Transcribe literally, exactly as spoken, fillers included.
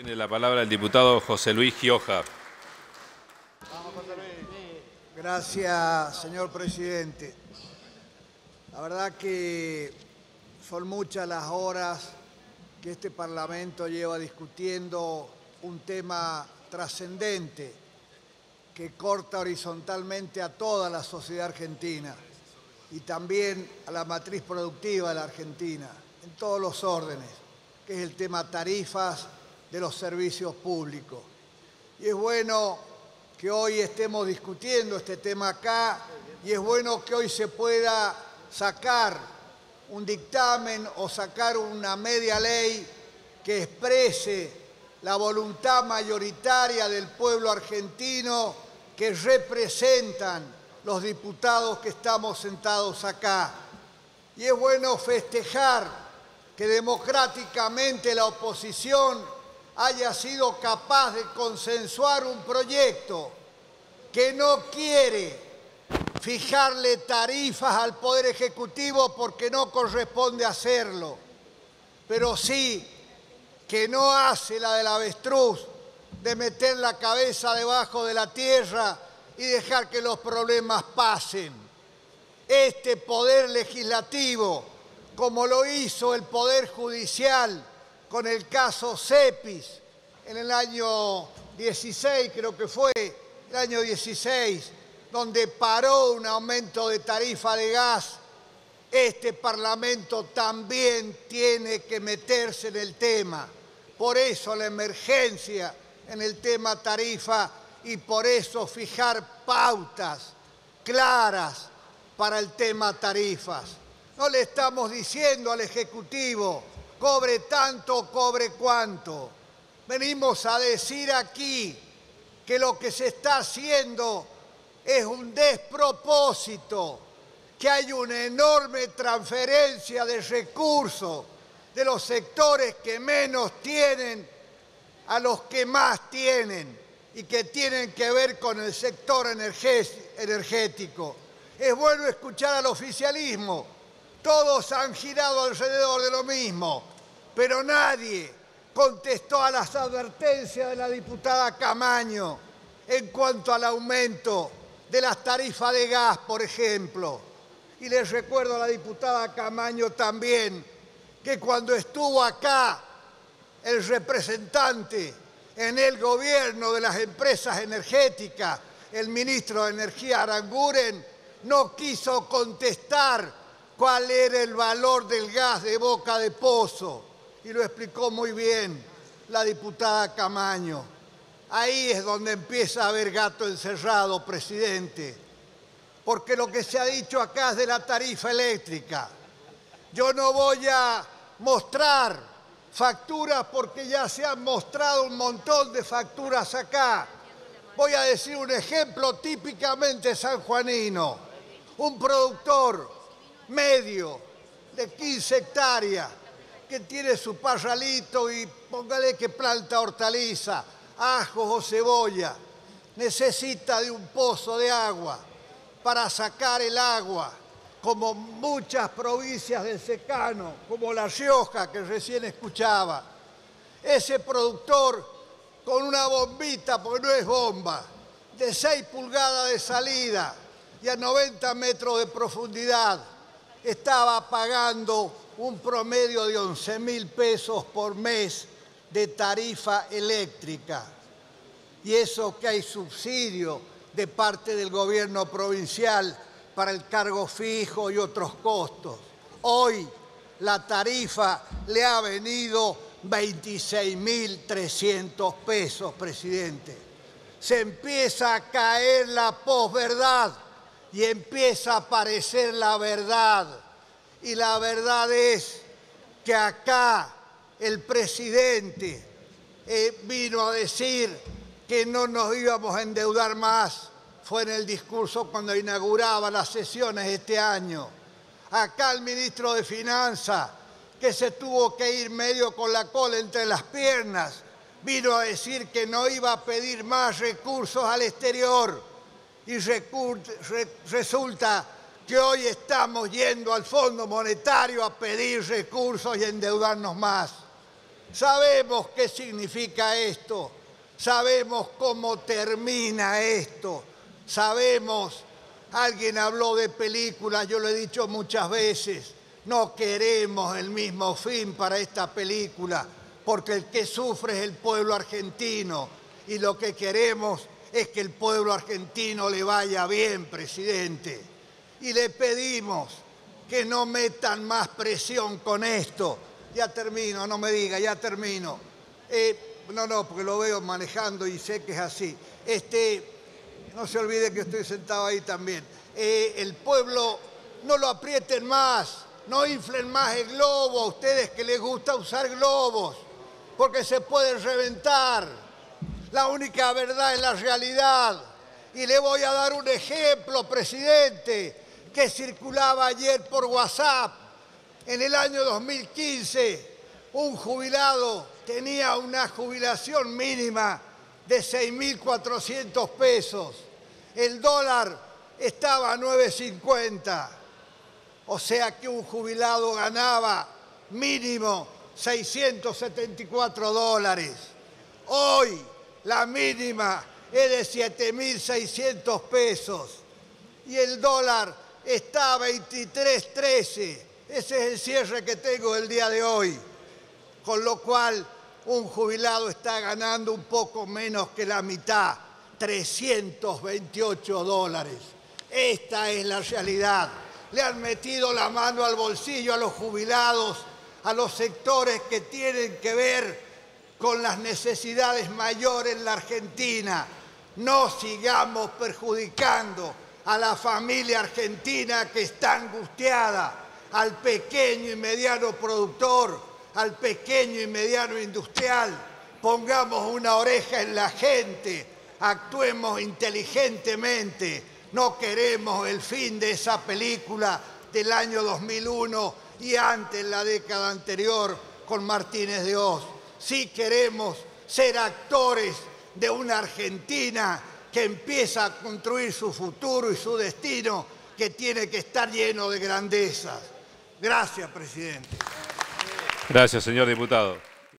Tiene la palabra el diputado José Luis Gioja. Gracias, señor presidente. La verdad que son muchas las horas que este Parlamento lleva discutiendo un tema trascendente que corta horizontalmente a toda la sociedad argentina y también a la matriz productiva de la Argentina, en todos los órdenes, que es el tema tarifas de los servicios públicos. Y es bueno que hoy estemos discutiendo este tema acá y es bueno que hoy se pueda sacar un dictamen o sacar una media ley que exprese la voluntad mayoritaria del pueblo argentino que representan los diputados que estamos sentados acá. Y es bueno festejar que democráticamente la oposición haya sido capaz de consensuar un proyecto que no quiere fijarle tarifas al Poder Ejecutivo porque no corresponde hacerlo, pero sí que no hace la del avestruz de meter la cabeza debajo de la tierra y dejar que los problemas pasen. Este Poder Legislativo, como lo hizo el Poder Judicial con el caso Cepis en el año dieciséis, creo que fue, el año dieciséis, donde paró un aumento de tarifa de gas, este Parlamento también tiene que meterse en el tema. Por eso la emergencia en el tema tarifa y por eso fijar pautas claras para el tema tarifas. No le estamos diciendo al Ejecutivo cobre tanto, cobre cuanto. Venimos a decir aquí que lo que se está haciendo es un despropósito, que hay una enorme transferencia de recursos de los sectores que menos tienen a los que más tienen y que tienen que ver con el sector energético. Es bueno escuchar al oficialismo. Todos han girado alrededor de lo mismo, pero nadie contestó a las advertencias de la diputada Camaño en cuanto al aumento de las tarifas de gas, por ejemplo. Y les recuerdo a la diputada Camaño también que cuando estuvo acá el representante en el gobierno de las empresas energéticas, el ministro de Energía Aranguren, no quiso contestar cuál era el valor del gas de boca de pozo. Y lo explicó muy bien la diputada Camaño. Ahí es donde empieza a haber gato encerrado, presidente. Porque lo que se ha dicho acá es de la tarifa eléctrica. Yo no voy a mostrar facturas porque ya se han mostrado un montón de facturas acá. Voy a decir un ejemplo típicamente sanjuanino. Un productor medio de quince hectáreas que tiene su parralito y póngale que planta hortaliza, ajos o cebolla, necesita de un pozo de agua para sacar el agua, como muchas provincias del secano, como La Rioja, que recién escuchaba. Ese productor con una bombita, porque no es bomba, de seis pulgadas de salida y a noventa metros de profundidad, estaba pagando un promedio de once mil pesos por mes de tarifa eléctrica. Y eso que hay subsidio de parte del gobierno provincial para el cargo fijo y otros costos. Hoy la tarifa le ha venido veintiséis mil trescientos pesos, presidente. Se empieza a caer la posverdad y empieza a aparecer la verdad. Y la verdad es que acá el presidente eh, vino a decir que no nos íbamos a endeudar más. Fue en el discurso cuando inauguraba las sesiones este año. Acá el ministro de Finanzas, que se tuvo que ir medio con la cola entre las piernas, vino a decir que no iba a pedir más recursos al exterior. Y resulta que hoy estamos yendo al Fondo Monetario a pedir recursos y endeudarnos más. Sabemos qué significa esto, sabemos cómo termina esto, sabemos, alguien habló de películas, yo lo he dicho muchas veces, no queremos el mismo fin para esta película, porque el que sufre es el pueblo argentino y lo que queremos es que el pueblo argentino le vaya bien, presidente. Y le pedimos que no metan más presión con esto. Ya termino, no me diga, ya termino. Eh, no, no, porque lo veo manejando y sé que es así. Este, no se olvide que estoy sentado ahí también. Eh, el pueblo, no lo aprieten más, no inflen más el globo, a ustedes que les gusta usar globos, porque se pueden reventar. La única verdad es la realidad. Y le voy a dar un ejemplo, presidente, que circulaba ayer por WhatsApp. En el año dos mil quince, un jubilado tenía una jubilación mínima de seis mil cuatrocientos pesos. El dólar estaba a nueve cincuenta. O sea que un jubilado ganaba mínimo seiscientos setenta y cuatro dólares. Hoy la mínima es de siete mil seiscientos pesos y el dólar está a veintitrés trece. Ese es el cierre que tengo el día de hoy. Con lo cual, un jubilado está ganando un poco menos que la mitad, trescientos veintiocho dólares. Esta es la realidad. Le han metido la mano al bolsillo a los jubilados, a los sectores que tienen que ver con las necesidades mayores en la Argentina. No sigamos perjudicando a la familia argentina que está angustiada, al pequeño y mediano productor, al pequeño y mediano industrial. Pongamos una oreja en la gente, actuemos inteligentemente. No queremos el fin de esa película del año dos mil uno y antes, la década anterior, con Martínez de Oz. Sí queremos ser actores de una Argentina que empieza a construir su futuro y su destino, que tiene que estar lleno de grandezas. Gracias, presidente. Gracias, señor diputado.